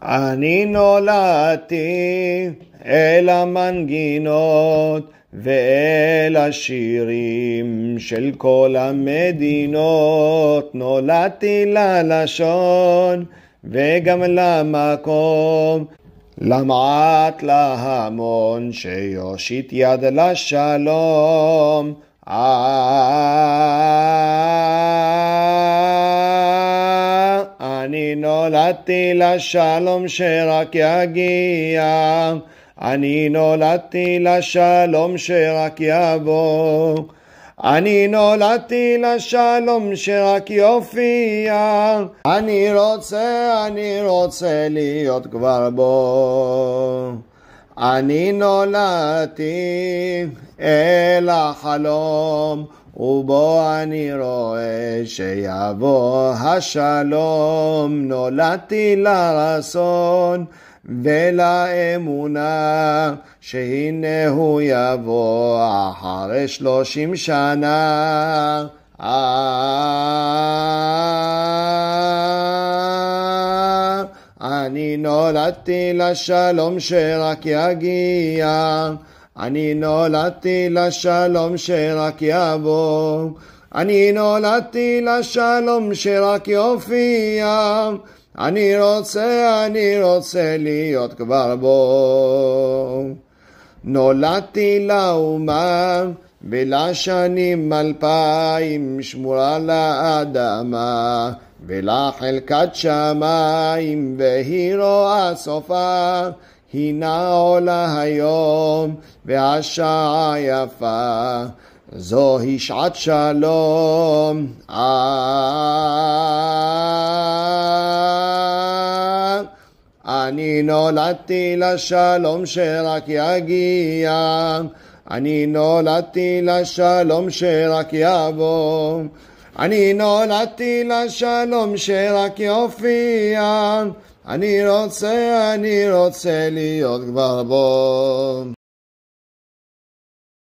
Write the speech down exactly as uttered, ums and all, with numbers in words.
אני נולדתי אל המנגינות ואל השירים של כל המדינות, נולדתי ללשון וגם למקום, למעט להמון שיושיט יד לשלום. אני נולדתי לשלום שרק יגיע, אני נולדתי לשלום שרק יבוא, אני נולדתי לשלום שרק יופיע, אני רוצה, אני רוצה להיות כבר בו. אני נולדתי אל החלום ובו אני רואה שיבוא השלום, נולדתי לרצון ולאמונה שהנה הוא יבוא אחרי שלושים שנה. אני נולדתי לשלום שרק יגיע, אני נולדתי לשלום שרק יבוא, אני נולדתי לשלום שרק יופיע, אני רוצה, אני רוצה להיות כבר בו. נולדתי לאומה ולשנים אלפיים שמורה לאדמה ולחלקת שמיים והיא רואה סופה, הנה עולה היום והשעה יפה, זוהי שעת שלום. אני נולדתי לשלום שרק יגיע, אני נולדתי לשלום שרק יבוא, אני נולדתי לשלום שרק יופיע, אני רוצה, אני רוצה להיות כבר בו.